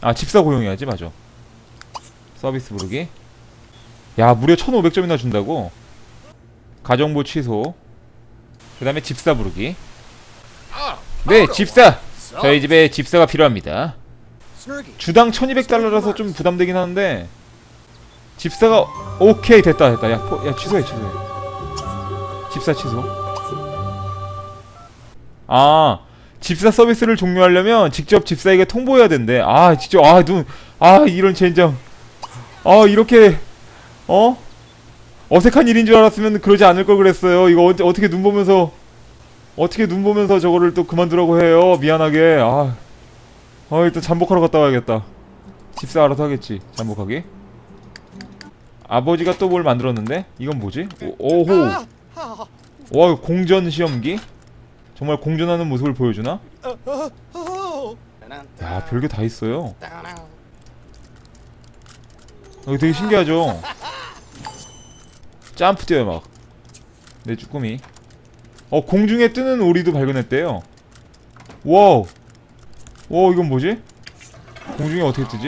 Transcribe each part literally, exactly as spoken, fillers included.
아 집사 고용해야지. 맞아. 서비스 부르기. 야 무려 천오백 점이나 준다고? 가정부 취소. 그 다음에 집사 부르기. 네 집사! 저희 집에 집사가 필요합니다. 주당 천이백 달러라서 좀 부담되긴 하는데 집사가 오케이 됐다 됐다. 야, 포, 야 취소해 취소해. 집사 취소. 아 집사 서비스를 종료하려면 직접 집사에게 통보해야 된대. 아 직접 아 눈 아 이런 젠장. 아 이렇게 어? 어색한 일인 줄 알았으면 그러지 않을 걸 그랬어요. 이거 어, 어떻게 눈 보면서 어떻게 눈 보면서 저거를 또 그만두라고 해요. 미안하게. 아, 아 일단 잠복하러 갔다 와야겠다. 집사 알아서 하겠지. 잠복하기. 아버지가 또 뭘 만들었는데? 이건 뭐지? 오, 오호. 와 공전 시험기? 정말 공전하는 모습을 보여주나? 야 별게 다 있어요. 여기 되게 신기하죠? 점프 뛰어요 막. 내 쭈꾸미. 어 공중에 뜨는 오리도 발견했대요. 와우. 와 이건 뭐지? 공중에 어떻게 뜨지?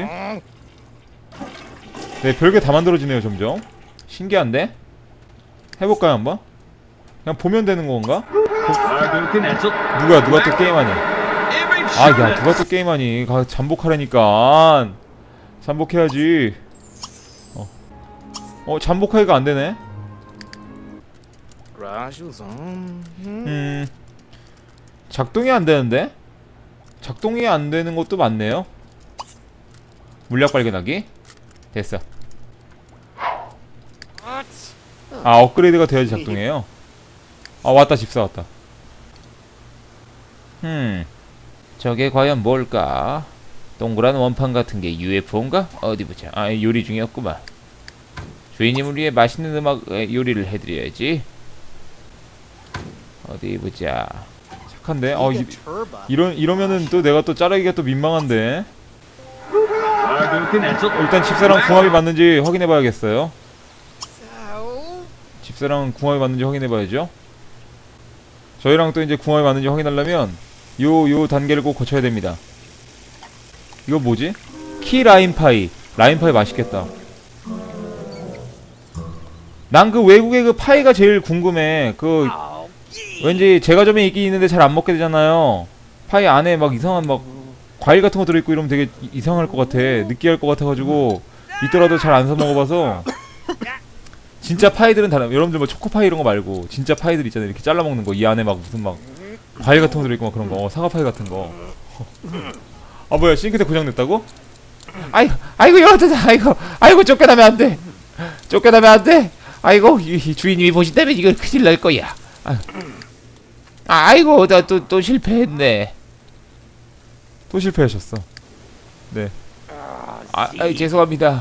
네 별게 다 만들어지네요 점점. 신기한데? 해볼까요 한번? 그냥 보면 되는 건가? 누가 누가 또 게임하니? 아 야 누가 또 게임하니? 가 잠복하라니까. 잠복해야지. 어, 어 잠복하기가 안 되네. 음 작동이 안 되는데? 작동이 안 되는 것도 많네요. 물약 발견하기. 됐어. 아 업그레이드가 돼야지 작동해요. 아 왔다 집사 왔다. 음 저게 과연 뭘까? 동그란 원판 같은 게 유에프오인가? 어디 보자. 아 요리 중이었구만. 주인님을 위해 맛있는 음악 요리를 해드려야지. 어디 보자. 착한데? 어 이, 이러, 이러면은 또 내가 또 자르기가 또 민망한데. 일단 집사랑 궁합이 맞는지 확인해봐야겠어요. 집사랑 궁합이 맞는지 확인해봐야죠. 저희랑 또 이제 궁합이 맞는지 확인하려면 요 요 단계를 꼭 거쳐야 됩니다. 이거 뭐지? 키 라인파이. 라인파이 맛있겠다. 난 그 외국의 그 파이가 제일 궁금해. 그 왠지 제과점에 있긴 있는데 잘 안 먹게 되잖아요. 파이 안에 막 이상한 막 과일 같은 거 들어있고 이러면 되게 이상할 것 같아. 느끼할 것 같아가지고 있더라도 잘 안 사 먹어봐서. 진짜 파이들은 다른. 여러분들 뭐 초코파이 이런 거 말고 진짜 파이들 있잖아요. 이렇게 잘라 먹는 거. 이 안에 막 무슨 막 과일 같은 거 들어있고 막 그런 거. 어, 사과 파이 같은 거. 아 뭐야 싱크대 고장냈다고? 아이고 아이고 여러분들 아이고 아이고 쫓겨나면 안 돼. 쫓겨나면 안 돼. 아이고 이, 이 주인님이 보신다면 이거 큰일 날 거야. 아, 아이고 나 또 또 실패했네. 또 실패하셨어. 네. 아, 아 죄송합니다.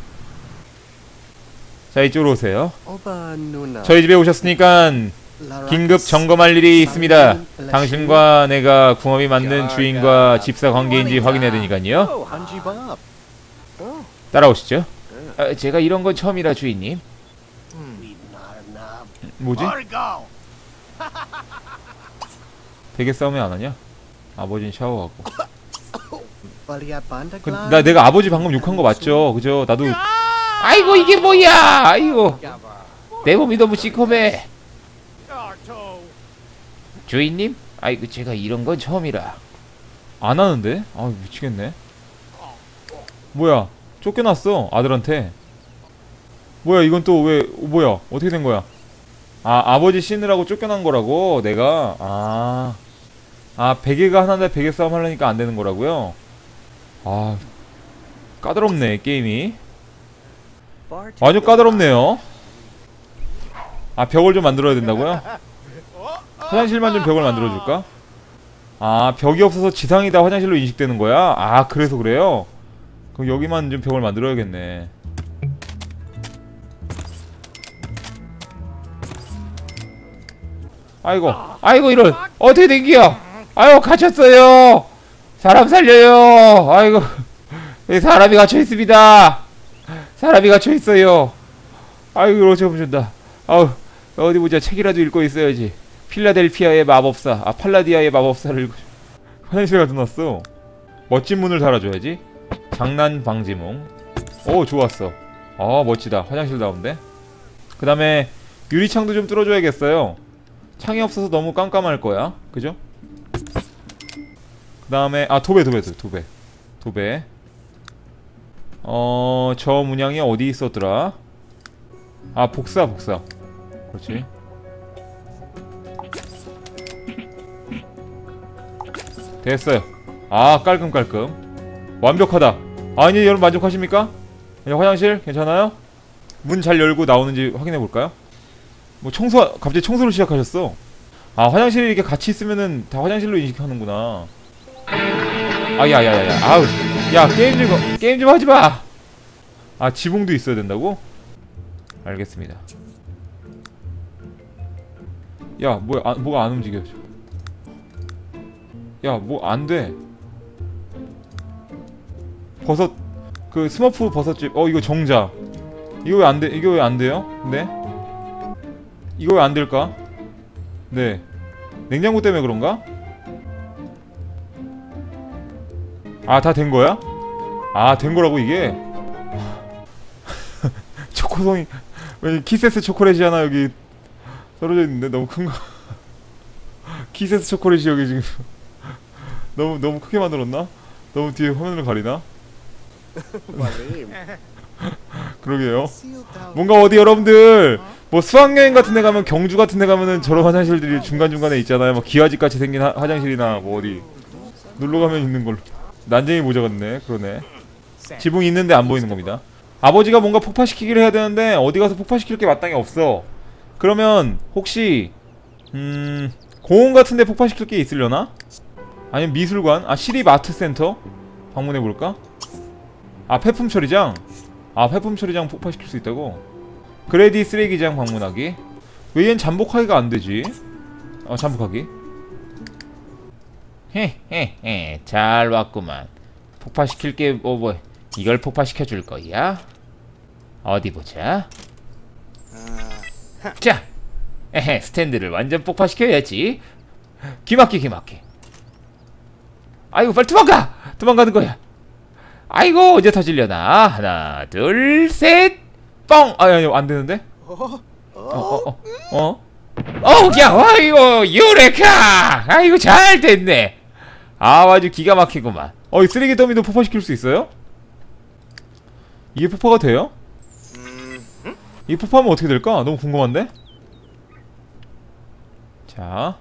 자 이쪽으로 오세요. 저희 집에 오셨으니까 긴급 점검할 일이 있습니다. 당신과 내가 궁합이 맞는 주인과 집사 관계인지 확인해야 되니까요. 따라오시죠. 아, 제가 이런 건 처음이라 주인님. 뭐지? 되게 싸움이 안 하냐? 아버지는 샤워하고. 그, 나 내가 아버지 방금 욕한 거 맞죠? 그죠? 나도. 아이고 이게 뭐야? 아이고 내 몸이 너무 시커매. 주인님? 아이고 제가 이런 건 처음이라. 안 하는데? 아 미치겠네. 뭐야? 쫓겨났어 아들한테. 뭐야 이건 또 왜 뭐야? 어떻게 된 거야? 아 아버지 씻느라고 쫓겨난 거라고 내가. 아, 아 베개가 하나인데 베개 싸움 하려니까 안 되는 거라고요? 아 까다롭네 게임이. 아주 까다롭네요. 아 벽을 좀 만들어야 된다고요? 화장실만 좀 벽을 만들어줄까? 아 벽이 없어서 지상이 다 화장실로 인식되는 거야? 아 그래서 그래요? 그럼 여기만 좀 벽을 만들어야겠네. 아이고 아이고 이런 어떻게 된기요? 아이고 갇혔어요. 사람 살려요. 아이고 사람이 갇혀있습니다. 사람이 갇혀있어요. 아이고 이거 어쩌면 준다. 아우 어디 보자. 책이라도 읽고 있어야지. 필라델피아의 마법사. 아 팔라디아의 마법사를 읽고. 화장실 가둬놨어. 멋진 문을 달아줘야지. 장난 방지몽. 오 좋았어. 아 멋지다. 화장실 나온데. 그 다음에 유리창도 좀 뚫어줘야겠어요. 창이 없어서 너무 깜깜할 거야. 그죠? 그 다음에 아 도배 도배 도배 도배. 어... 저 문양이 어디 있었더라? 아 복사 복사. 그렇지. 됐어요. 아 깔끔깔끔 완벽하다. 아니 여러분 만족하십니까? 화장실 괜찮아요? 문 잘 열고 나오는지 확인해볼까요? 뭐 청소 갑자기 청소를 시작하셨어. 아 화장실이 이렇게 같이 있으면은 다 화장실로 인식하는구나. 아 야야야야 아우 야 게임 좀 게임 좀 하지마. 아 지붕도 있어야 된다고? 알겠습니다. 야 뭐야 아, 뭐가 안 움직여. 야 뭐 안돼. 버섯 그 스머프 버섯집. 어 이거 정자. 이거 왜 안돼? 이거 왜 안돼요? 네? 이거 왜 안될까? 네 냉장고 때문에 그런가? 아 다 된거야? 아 된거라고 이게? 초코송이 왠지 키세스 초콜릿이잖아. 여기 떨어져 있는데 너무 큰거. 키세스 초콜릿이 여기 지금 너무 너무 크게 만들었나? 너무 뒤에 화면을 가리나? 그러게요. 뭔가 어디 여러분들 뭐 수학여행 같은 데 가면 경주 같은 데 가면은 저런 화장실들이 중간중간에 있잖아요. 뭐 기와집 같이 생긴 하, 화장실이나 뭐 어디 놀러 가면 있는 걸로. 난쟁이 모자 같네. 그러네. 지붕이 있는데 안 보이는 겁니다. 아버지가 뭔가 폭파시키기를 해야 되는데 어디 가서 폭파시킬 게 마땅히 없어. 그러면 혹시 음... 공원 같은 데 폭파시킬 게 있으려나? 아니면 미술관? 아 시립 아트센터? 방문해볼까? 아 폐품 처리장? 아 폐품 처리장 폭파시킬 수 있다고? 그레디 쓰레기장 방문하기. 왜 얜 잠복하기가 안되지? 어 잠복하기. 헤헤헤 잘 왔구만. 폭파시킬게 뭐 뭐 이걸 폭파시켜줄 거야? 어디 보자. 자 에헤 스탠드를 완전 폭파시켜야지. 귀막히 귀막히. 아이고 빨리 도망가! 도망가는 거야. 아이고 언제 터질려나. 하나 둘 셋 뻥! 아니 아니 안되는데? 어어어 어? 어? 어우 야 아이고 유레카! 아이고 잘 됐네. 아 아주 기가 막히구만. 어 이 쓰레기 더미도 폭파시킬 수 있어요? 이게 폭파가 돼요? 이게 폭파하면 어떻게 될까? 너무 궁금한데? 자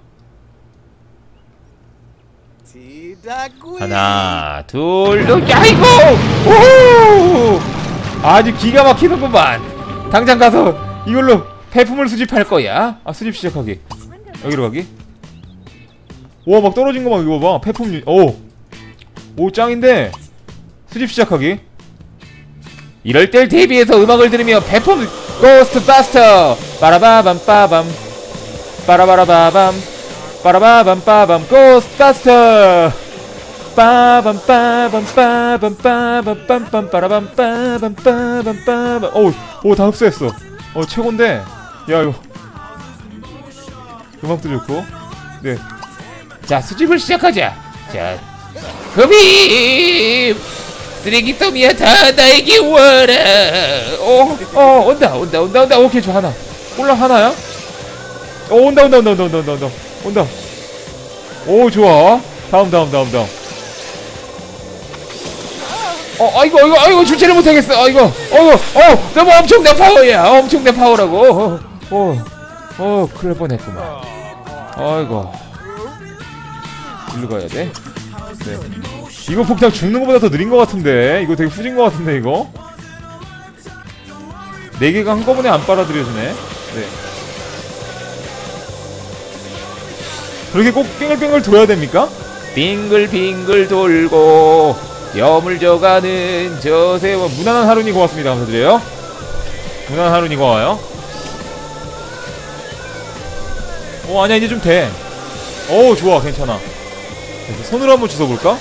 하나 둘 셋 야이고! 오호! 아주 기가 막히는구만. 당장 가서 이걸로 폐품을 수집할 거야. 아 수집 시작하기. 여기로 가기. 우와 막 떨어진 거 막 이거 봐. 폐품 오! 오 짱인데 수집 시작하기. 이럴 때 대비해서 음악을 들으며 폐품 고스트 바스터 빠라바밤 빠밤 빠라바라바밤 빠라바밤 빠밤 고스트 바스터 빠밤 빠밤 빠밤 빠밤 빰빰 빠라밤 빠밤 빠밤 빠밤. 어우 오 다 흡수했어. 어 최곤데. 야 이거 음악도 좋고. 네 자 수집을 시작하자. 자 흡입 쓰레기 더미야 다 나에게 와라. 어, 어 온다 온다 온다 온다. 오케이 저 하나 꼴랑 하나야? 어 온다 온다 온다 온다 온다 온다 온다. 오 좋아. 다음 다음 다음 다음. 어 아이고 아이고 아이고 주체를 못하겠어. 아이고 어어 어 너무 엄청난 파워야. 엄청난 파워라고. 어어 어, 어, 그럴 뻔했구만. 아이고 일로 가야 돼. 네. 이거 폭탄 죽는 것보다 더 느린 것 같은데. 이거 되게 후진 것 같은데 이거. 네 개가 한꺼번에 안 빨아들여지네. 네. 그렇게 꼭 빙글빙글 돌아야 됩니까? 빙글빙글 돌고 여물져가는 저 세월. 무난한 하루니 고맙습니다. 감사드려요. 무난한 하루니 고마워요. 어 아니야 이제 좀 돼. 어우 좋아 괜찮아. 그래서 손으로 한번 주워볼까?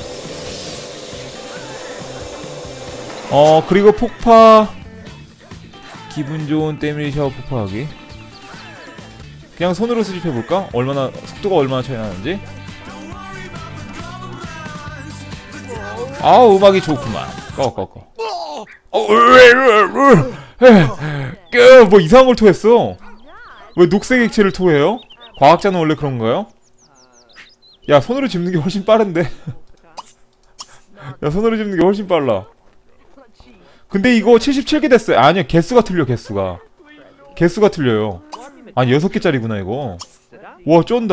어 그리고 폭파 기분 좋은 때밀 샤워 폭파하기. 그냥 손으로 수집해볼까? 얼마나 속도가 얼마나 차이 나는지. 아우 음악이 좋구만. 꺼 꺼 꺼. 뭐 이상한 걸 토했어. 왜 녹색 액체를 토해요? 과학자는 원래 그런가요? 야 손으로 집는 게 훨씬 빠른데. 야 손으로 집는 게 훨씬 빨라. 근데 이거 칠십칠 개 됐어요. 아니요 개수가 틀려 개수가. 개수가 틀려요. 아니 여섯 개짜리구나 이거. 와 쫀다.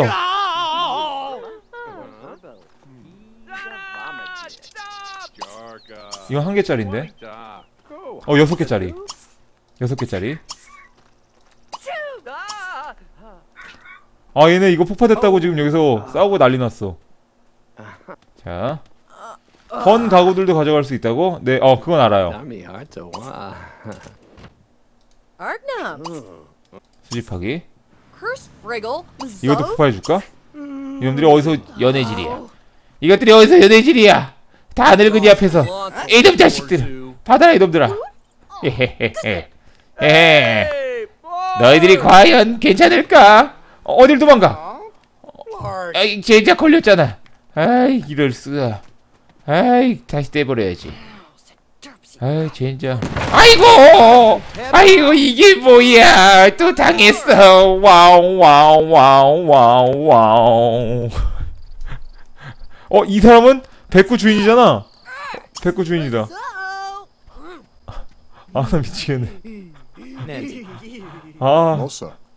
이거 한 개짜리인데? 어 여섯 개짜리. 여섯 개짜리. 아 얘네 이거 폭파됐다고 지금 여기서 싸우고 난리 났어. 자 건 가구들도 가져갈 수 있다고? 네, 어 그건 알아요. 수집하기. 이것도 폭파해줄까? 이놈들이 어디서 연애질이야. 이것들이 어디서 연애질이야. 다 늙은이 앞에서 이놈 자식들 받아라 이놈들아. 헤헤헤헤. 헤헤. 너희들이 과연 괜찮을까? 어, 어딜 도망가? 아이 젠장 걸렸잖아. 아이 이럴 수가. 아이 다시 떼버려야지. 아이 젠장. 아이고 아이고 이게 뭐야. 또 당했어. 와우 와우 와우 와우 와우. 어 이 사람은 백구 주인이잖아. 백구 주인이다. 아 나 미치겠네. 아.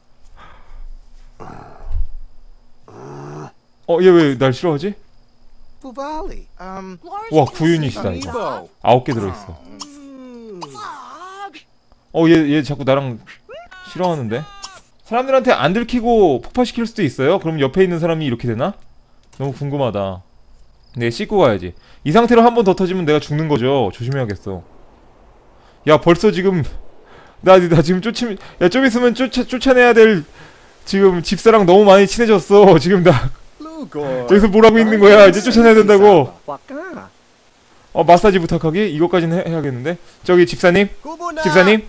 어 얘 왜 날 싫어하지? 와 구윤이시다 이거. 아홉 개 들어있어. 어 얘 얘 자꾸 나랑 싫어하는데? 사람들한테 안 들키고 폭파시킬 수도 있어요? 그럼 옆에 있는 사람이 이렇게 되나? 너무 궁금하다. 네 씻고 가야지. 이 상태로 한 번 더 터지면 내가 죽는 거죠. 조심해야겠어. 야 벌써 지금 나, 나 지금 쫓으면 야 좀 있으면 쫓아, 쫓아내야 될 지금 집사랑 너무 많이 친해졌어. 지금 나 여기서 뭐라고 있는 거야. 이제 쫓아내야 된다고. 어 마사지 부탁하기? 이것까지는 해, 해야겠는데. 저기 집사님? 집사님?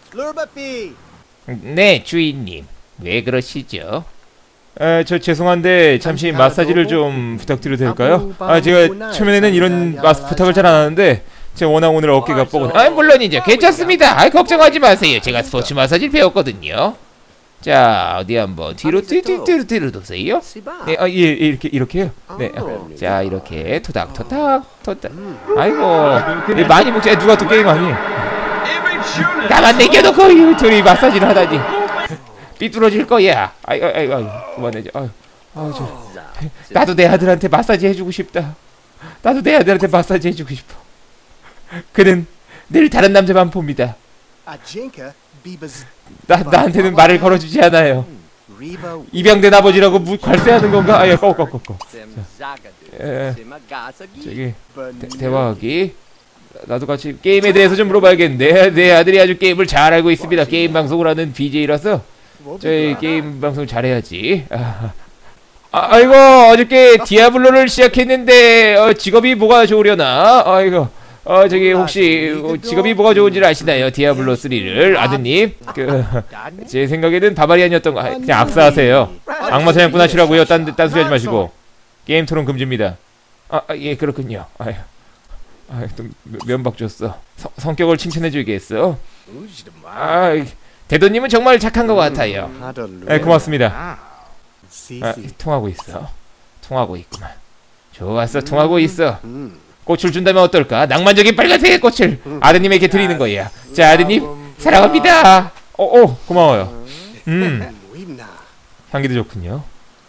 네 주인님 왜 그러시죠? 에, 저 죄송한데 잠시 마사지를 좀 부탁드려도 될까요? 아 제가 처음에는 이런 마스 부탁을 잘 안 하는데 제가 워낙 오늘 어깨가 뻐근. 아 물론이죠. 괜찮습니다. 아 걱정하지 마세요. 제가 스포츠 마사지를 배웠거든요. 자 어디 한번 뒤로 뒤로 뒤로 뒤로 도세요. 네, 아, 예, 예 이렇게 이렇게요. 네, 자 이렇게 토닥 토닥 토닥. 아이고 네, 많이 먹지. 누가 또 게임하니? 나만 남겨놓고 둘이 마사지를 하다니. 삐뚤어질 거야. 아이 아이 아이 그만해줘. 아유, 아유 저 나도 내 아들한테 마사지 해주고 싶다. 나도 내 아들한테 마사지 해주고 싶어. 그는 늘 다른 남자만 봅니다. 나, 나한테는 말을 걸어주지 않아요. 입양된 아버지라고 무, 괄세하는 건가? 아예 꺼꺼꺼꺼. 저기 대, 대화하기. 나도 같이 게임에 대해서 좀 물어봐야겠는데. 내 아들이 아주 게임을 잘 알고 있습니다. 게임 방송을 하는 비제이라서 저희 게임 방송 잘해야지. 아, 아, 아이고 어저께 디아블로를 시작했는데 어, 직업이 뭐가 좋으려나? 아이고 어 저기 혹시 어, 직업이 뭐가 좋은지 아시나요? 디아블로 쓰리를 아드님. 그 제 생각에는 바바리안이었던 거. 그냥 악사하세요. 악마 사냥꾼 하시라고요. 딴, 딴 소리 하지 마시고. 게임 토론 금지입니다. 아, 아 예 그렇군요. 아유, 아유 또 면박 줬어. 성, 성격을 칭찬해주겠어. 아 대도님은 정말 착한 것 같아요. 네 고맙습니다. 아, 통하고 있어. 통하고 있구만. 좋았어 통하고 있어. 꽃을 준다면 어떨까? 낭만적인 빨간색의 꽃을 아드님에게 드리는 거야. 자 아드님 사랑합니다. 오오 고마워요. 음 향기도 좋군요.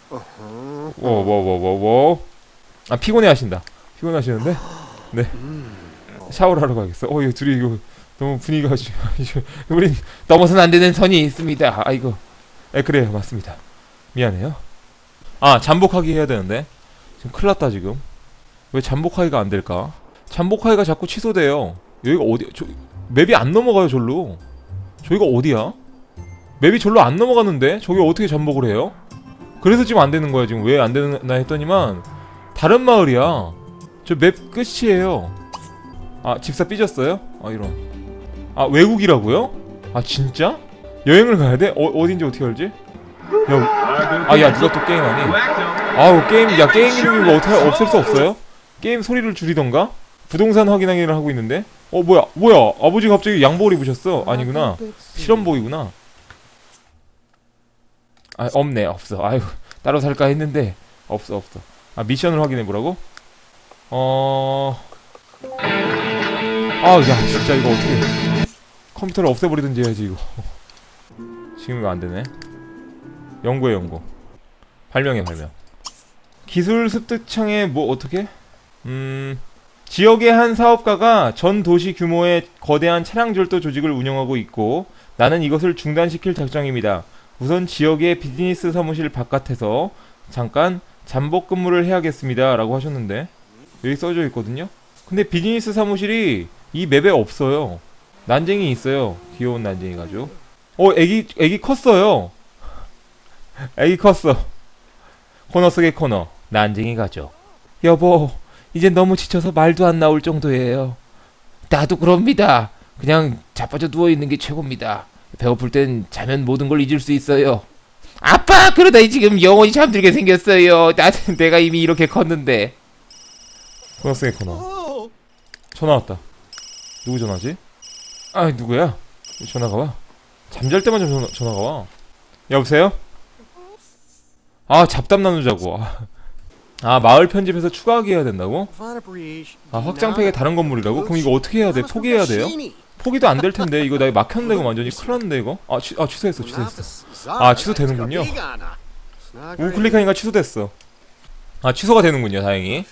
워워워워워. 아 피곤해하신다. 피곤하시는데? 네 샤워를 하러 가겠어. 어 이거 둘이 이거 너무 분위기가 지금 우린 넘어서는 안 되는 선이 있습니다. 아이고 에 그래요 맞습니다. 미안해요. 아 잠복하기 해야 되는데 지금 큰일 났다 지금. 왜 잠복하기가 안 될까? 잠복하기가 자꾸 취소돼요. 여기가 어디? 저 맵이 안 넘어가요 절로. 저기가 어디야? 맵이 절로 안 넘어가는데 저기 어떻게 잠복을 해요? 그래서 지금 안 되는 거야 지금. 왜 안 되나 했더니만 다른 마을이야. 저 맵 끝이에요. 아 집사 삐졌어요? 아 이런. 아 외국이라고요? 아 진짜? 여행을 가야 돼? 어 어딘지 어떻게 알지? 야, 아 야 누가 또 게임하니? 아우 게임 야 게임 이름이 뭐 어떻게 없앨 수 없어요? 게임 소리를 줄이던가? 부동산 확인하기를 하고 있는데. 어 뭐야 뭐야 아버지 갑자기 양복을 입으셨어. 아니구나 실험복이구나. 아 없네 없어. 아유 따로 살까 했는데 없어 없어. 아 미션을 확인해보라고? 어... 아 야 진짜 이거 어떻게 컴퓨터를 없애버리든지 해야지 이거. 지금 이거 안되네. 연구해 연구. 발명해 발명. 기술 습득창에 뭐 어떻게? 음... 지역의 한 사업가가 전 도시 규모의 거대한 차량 절도 조직을 운영하고 있고 나는 이것을 중단시킬 작정입니다. 우선 지역의 비즈니스 사무실 바깥에서 잠깐 잠복 근무를 해야겠습니다 라고 하셨는데 여기 써져 있거든요. 근데 비즈니스 사무실이 이 맵에 없어요. 난쟁이 있어요. 귀여운 난쟁이 가지고. 어 애기 애기 컸어요. 애기 컸어. 코너 속의 코너 난쟁이 가족. 여보 이제 너무 지쳐서 말도 안 나올 정도예요. 나도 그럽니다. 그냥 자빠져 누워있는 게 최고입니다. 배고플 땐 자면 모든 걸 잊을 수 있어요. 아빠 그러다 지금 영원히 잠들게 생겼어요. 나, 내가 이미 이렇게 컸는데. 코너 속의 코너. 전화 왔다. 누구 전화지? 아 누구야? 전화가 와? 잠잘 때만 전화, 전화가 와. 여보세요? 아 잡담 나누자고. 아, 아 마을 편집해서 추가하기 해야 된다고? 아 확장팩에 다른 건물이라고? 그럼 이거 어떻게 해야 돼? 포기해야 돼요? 포기도 안 될 텐데 이거 나 막혔는데 이거 완전히 큰일 났는데 이거? 아, 취, 아 취소했어 취소했어. 아 취소되는군요. 우클릭하니까 취소됐어. 아 취소가 되는군요 다행히.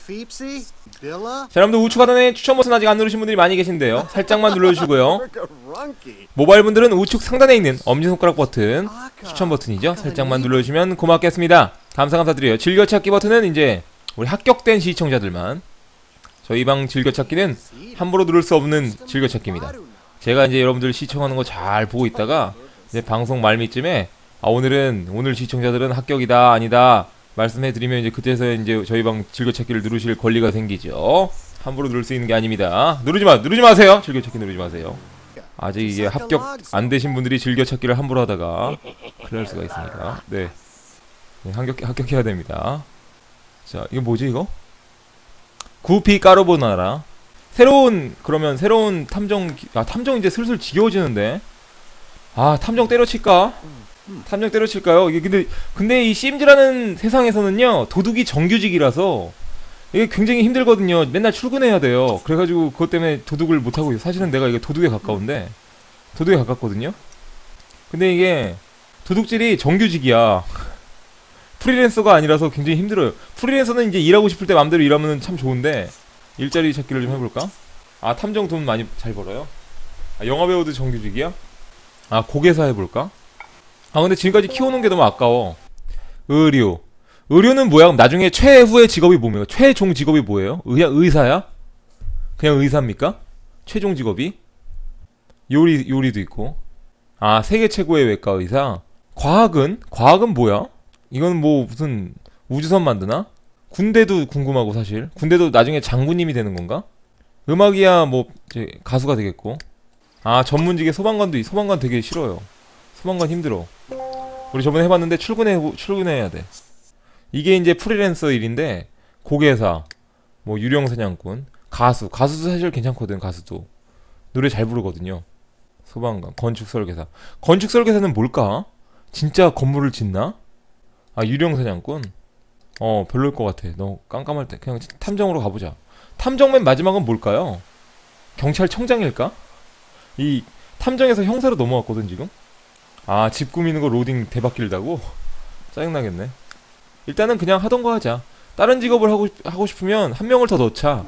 자 여러분들 우측 하단에 추천 버튼 아직 안 누르신 분들이 많이 계신데요 살짝만 눌러주시고요. 모바일 분들은 우측 상단에 있는 엄지손가락 버튼 추천 버튼이죠. 살짝만 눌러주시면 고맙겠습니다. 감사 감사드려요. 즐겨찾기 버튼은 이제 우리 합격된 시청자들만. 저희 방 즐겨찾기는 함부로 누를 수 없는 즐겨찾기입니다. 제가 이제 여러분들 시청하는 거 잘 보고 있다가 이제 방송 말미쯤에 아 오늘은 오늘 시청자들은 합격이다 아니다 말씀해드리면 이제 그때서 이제 저희 방 즐겨찾기를 누르실 권리가 생기죠. 함부로 누를 수 있는 게 아닙니다. 누르지마 누르지 마세요. 즐겨찾기 누르지 마세요. 아직 이게 합격 안 되신 분들이 즐겨찾기를 함부로 하다가 큰일 날 수가 있으니까. 네, 네 합격, 합격해야 됩니다. 자 이거 뭐지 이거? 구피 까르보나라. 새로운 그러면 새로운 탐정. 아 탐정 이제 슬슬 지겨워지는데. 아 탐정 때려칠까? 탐정 때려칠까요? 이게 근데 근데 이 심즈라는 세상에서는요 도둑이 정규직이라서 이게 굉장히 힘들거든요. 맨날 출근해야 돼요. 그래가지고 그것 때문에 도둑을 못하고 있어요. 사실은 내가 이게 도둑에 가까운데 도둑에 가깝거든요. 근데 이게 도둑질이 정규직이야. 프리랜서가 아니라서 굉장히 힘들어요. 프리랜서는 이제 일하고 싶을 때 맘대로 일하면 참 좋은데 일자리 찾기를 좀 해볼까? 아 탐정 돈 많이 잘 벌어요? 아, 영화배우도 정규직이야? 아 고개사 해볼까? 아 근데 지금까지 키워놓은 게 너무 아까워. 의료. 의료는 뭐야? 나중에 최후의 직업이 뭡니까? 최종 직업이 뭐예요? 의, 의사야? 그냥 의사입니까? 최종 직업이? 요리, 요리도 있고. 아 세계 최고의 외과 의사? 과학은? 과학은 뭐야? 이건 뭐 무슨 우주선 만드나? 군대도 궁금하고 사실. 군대도 나중에 장군님이 되는 건가? 음악이야 뭐 이제 가수가 되겠고. 아 전문직의 소방관도 소방관 되게 싫어요. 소방관 힘들어. 우리 저번에 해봤는데 출근해 출근해야 돼. 이게 이제 프리랜서 일인데 고개사, 뭐 유령사냥꾼, 가수, 가수도 사실 괜찮거든. 가수도 노래 잘 부르거든요. 소방관, 건축설계사. 건축설계사는 뭘까? 진짜 건물을 짓나? 아 유령사냥꾼. 어 별로일 것 같아. 너무 깜깜할 때 그냥 탐정으로 가보자. 탐정 맨 마지막은 뭘까요? 경찰청장일까? 이 탐정에서 형사로 넘어왔거든 지금. 아 집 꾸미는 거 로딩 대박 길다고? 짜증나겠네. 일단은 그냥 하던 거 하자. 다른 직업을 하고, 하고 싶으면 한 명을 더 넣자.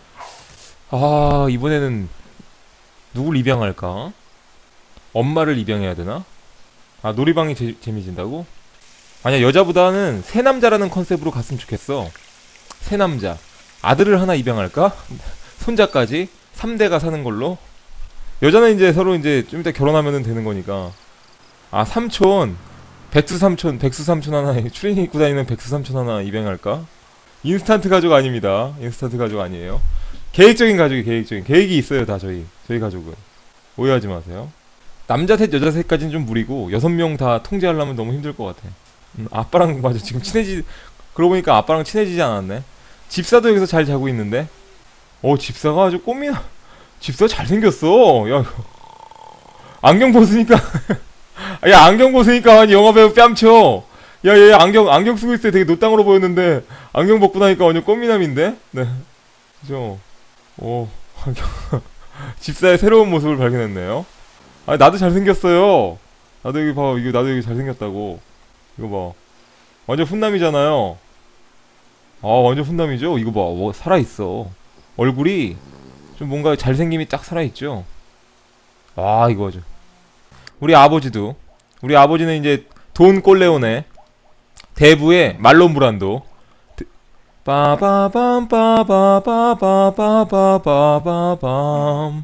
아 이번에는 누굴 입양할까? 엄마를 입양해야 되나? 아 놀이방이 제, 재미진다고? 아니야 여자보다는 새남자라는 컨셉으로 갔으면 좋겠어. 새남자. 아들을 하나 입양할까? 손자까지 삼 대가 사는 걸로. 여자는 이제 서로 이제 좀 이따 결혼하면 되는 거니까. 아 삼촌 백수 삼촌 백수 삼촌 하나 추리닝 입고 다니는 백수 삼촌 하나 입양할까? 인스턴트 가족 아닙니다. 인스턴트 가족 아니에요. 계획적인 가족이 계획적인 계획이 있어요. 다 저희 저희 가족은 오해하지 마세요. 남자 셋 여자 셋까지는 좀 무리고 여섯 명 다 통제하려면 너무 힘들 것 같아. 음, 아빠랑 맞아 지금 친해지 그러고 보니까 아빠랑 친해지지 않았네. 집사도 여기서 잘 자고 있는데. 어 집사가 아주 꽃미남. 집사 잘생겼어. 야 안경 벗으니까 야 안경 벗으니까 영화배우 뺨쳐. 야얘 안경 안경 쓰고 있을 때 되게 노땅으로 보였는데 안경 벗고 나니까 완전 꽃미남인데. 네 그죠. 오 안경 집사의 새로운 모습을 발견했네요. 아 나도 잘생겼어요. 나도 여기 봐. 이거 나도 여기 잘생겼다고. 이거 봐. 완전 훈남이잖아요. 아 완전 훈남이죠. 이거 봐. 뭐 살아있어. 얼굴이 좀 뭔가 잘생김이 딱 살아있죠. 아 이거 아주. 우리 아버지도. 우리 아버지는 이제 돈 꼴레오네 대부의 말론 브란도. 빠바밤 빠바바바바바바바밤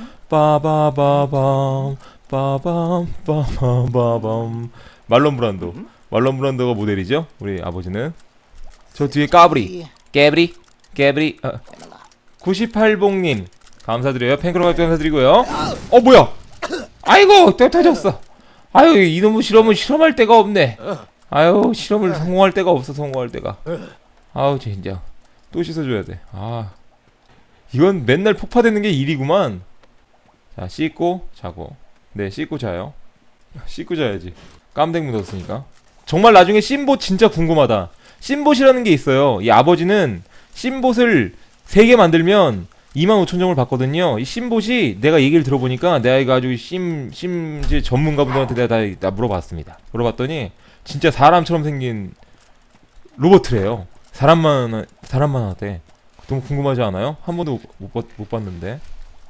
빠바바밤 빠밤 빠바바밤. 말론 브란도. 말론 브란도가 모델이죠. 우리 아버지는. 저 뒤에 까브리 깨브리 깨브리. 어. 구십팔봉님 감사드려요. 팬클럽 감사드리고요. 어 뭐야. 아이고 또 터졌어. 아유 이놈의 실험은 실험할 데가 없네. 아유 실험을 성공할 데가 없어. 성공할 데가. 아우 진짜 또 씻어줘야 돼. 아 이건 맨날 폭파되는 게 일이구만. 자 씻고 자고. 네 씻고 자요. 씻고 자야지. 깜댕 묻었으니까. 정말 나중에 씬봇 진짜 궁금하다. 씬봇이라는 게 있어요. 이 아버지는 씬봇을 세 개 만들면 이만 오천 점을 받거든요. 이 씬봇이 내가 얘기를 들어보니까 내가 이거 아주 심, 심, 이제 전문가분들한테 내가 다, 다 물어봤습니다. 물어봤더니 진짜 사람처럼 생긴 로봇이래요. 사람만, 사람만 하대. 너무 궁금하지 않아요? 한 번도 못, 못, 못 봤는데.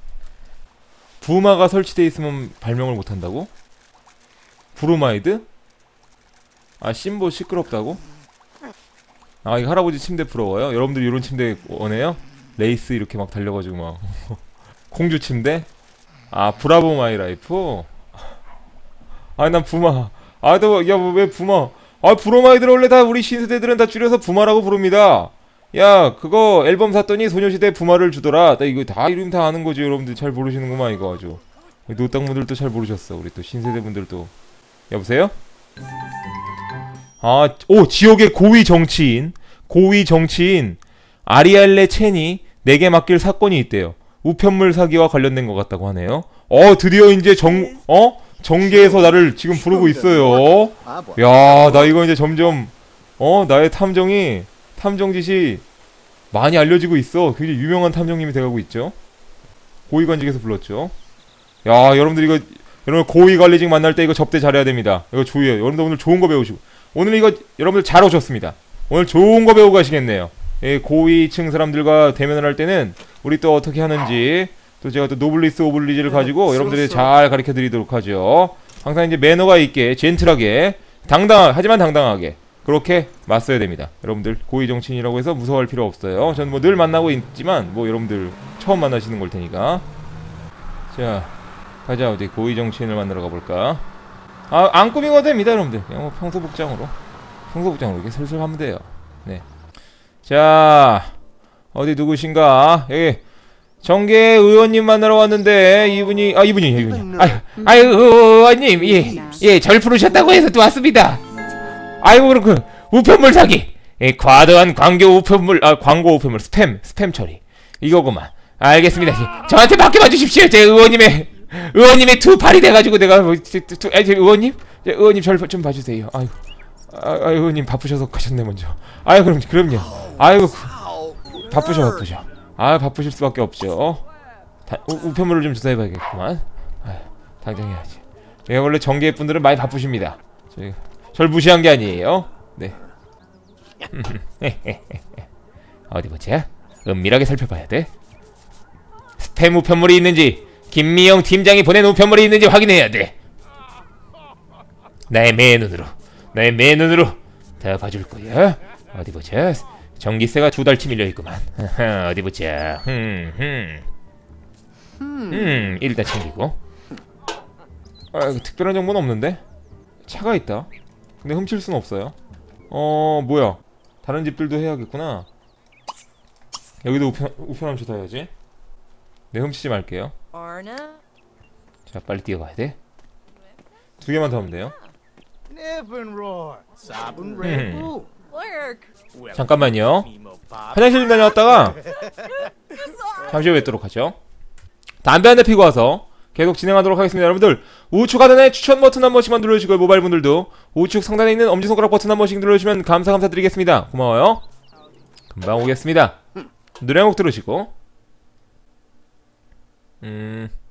부마가 설치되어 있으면 발명을 못 한다고? 브로마이드? 아, 씬봇 시끄럽다고? 아, 이거 할아버지 침대 부러워요? 여러분들 이런 침대 원해요? 레이스 이렇게 막 달려가지고 막 공주 침대? 아 브라보 마이 라이프? 아니 난 부마. 아 너 야 왜 부마. 아 브로마이들 원래 다 우리 신세대들은 다 줄여서 부마라고 부릅니다. 야 그거 앨범 샀더니 소녀시대 부마를 주더라. 나 이거 다 이름 다 아는 거지. 여러분들 잘 모르시는구만 이거 아주. 노땅분들도 잘 모르셨어. 우리 또 신세대분들도. 여보세요? 아 오 지옥의 고위 정치인 고위 정치인 아리알레 첸이 내게 맡길 사건이 있대요. 우편물 사기와 관련된 것 같다고 하네요. 어 드디어 이제 정 어 정계에서 나를 지금 부르고 있어요. 야 나 이거 이제 점점 어 나의 탐정이 탐정짓이 많이 알려지고 있어. 굉장히 유명한 탐정님이 돼가고 있죠. 고위관직에서 불렀죠. 야 여러분들 이거 여러분 고위관리직 만날 때 이거 접대 잘해야 됩니다. 이거 주의해요. 여러분들 오늘 좋은 거 배우시고 오늘 이거 여러분들 잘 오셨습니다. 오늘 좋은 거 배우고 가시겠네요. 예, 고위층 사람들과 대면을 할 때는 우리 또 어떻게 하는지 또 제가 또 노블리스 오블리지를 가지고 여러분들이 잘 가르쳐 드리도록 하죠. 항상 이제 매너가 있게 젠틀하게 당당 하지만 당당하게 그렇게 맞서야 됩니다. 여러분들 고위 정치인이라고 해서 무서워할 필요 없어요. 저는 뭐 늘 만나고 있지만 뭐 여러분들 처음 만나시는 걸 테니까. 자 가자. 어디 고위 정치인을 만나러 가볼까. 아 안 꾸미고 됩니다 여러분들. 그냥 뭐 평소 복장으로 평소 복장으로 이렇게 슬슬 하면 돼요. 네. 자 어디 누구신가. 여기 정계 의원님 만나러 왔는데 이분이 아 이분이 이분이 아유 아유 의원님 예예 절 부르셨다고 해서 또 왔습니다. 아이고 그렇고 우편물 사기 예, 과도한 광고 우편물 아 광고 우편물 스팸 스팸 처리 이거구만. 알겠습니다. 저한테 맡겨봐 주십시오. 제 의원님의 의원님의 두 팔이 돼가지고 내가 뭐, 두, 두, 아, 제 의원님 제 의원님 절 좀 봐주세요. 아유 아, 아 의원님 바쁘셔서 가셨네 먼저. 아유 그럼 그럼요. 아이고 바쁘셔 바쁘셔. 아 바쁘실 수밖에 없죠. 다, 우, 우편물을 좀 조사해봐야겠구만. 아유 당장해야지. 제가 원래 정계의 분들은 많이 바쁘십니다. 저희 절 무시한 게 아니에요. 네. 어디 보자. 은밀하게 살펴봐야 돼. 스팸 우편물이 있는지 김미영 팀장이 보낸 우편물이 있는지 확인해야 돼. 나의 맨눈으로 나의 맨눈으로 다 봐줄 거야. 어디 보자. 전기세가 두 달치 밀려있구만. 어디 보자. 음, 음. 음, 일단 챙기고. 아, 특별한 정보는 없는데? 차가 있다. 근데 훔칠 순 없어요. 어, 뭐야. 다른 집들도 해야겠구나. 여기도 우편, 우편함 조사해야지. 네, 훔치지 말게요. 자, 빨리 뛰어가야 돼. 두 개만 더 하면 돼요. 음. 잠깐만요. 화장실 좀 다녀왔다가 잠시 후에 뵙도록 하죠. 담배 한 대 피고 와서 계속 진행하도록 하겠습니다. 여러분들 우측 하단에 추천 버튼 한 번씩만 눌러주시고요. 모바일 분들도 우측 상단에 있는 엄지손가락 버튼 한 번씩 눌러주시면 감사 감사드리겠습니다. 고마워요. 금방 오겠습니다. 노래 한 곡 들으시고 음...